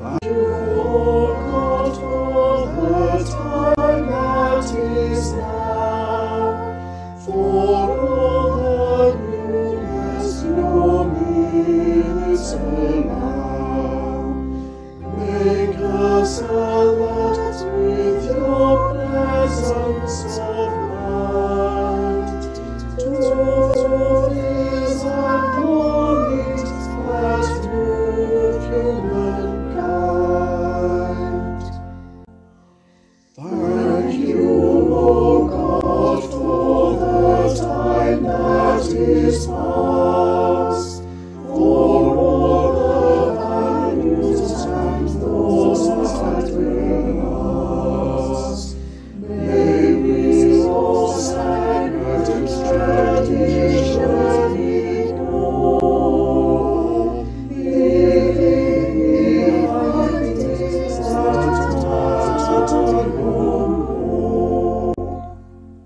Thank you, O God, for the time that is now, for all the newness your minutes allow. Make us alert with your presence of mind, to fears and longings that move humankind. Thank you, O God, for the time that is past, for all the values and thoughts that will last. May we all sacred tradition ignore, leaving behind things that matter no more.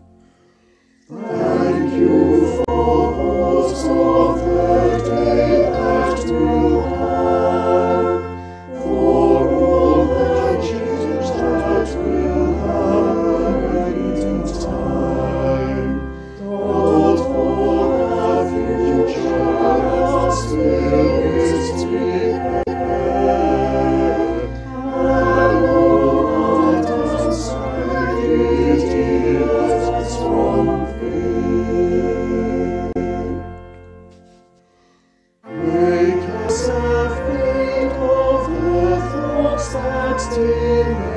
Thank you for hopes of the day that will come, for all the change that will happen in time. Lord, for the future our spirits prepare, hallowed and sanctity us from fear. Make us afraid of the thoughts that delay.